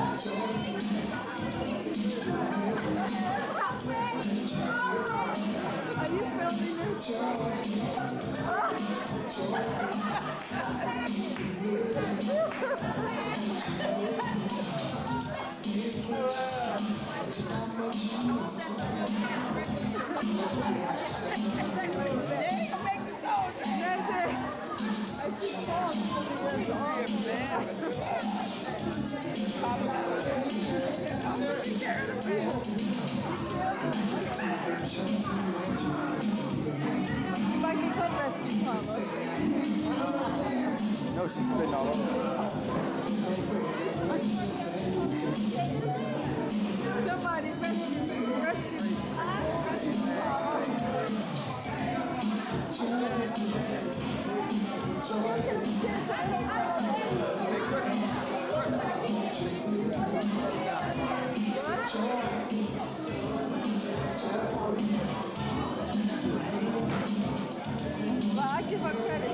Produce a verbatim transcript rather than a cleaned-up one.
Are you filming this? Mikey, come rescue Thomas. No, she's spitting all over. Somebody rescue, rescue. Well, I give her credit.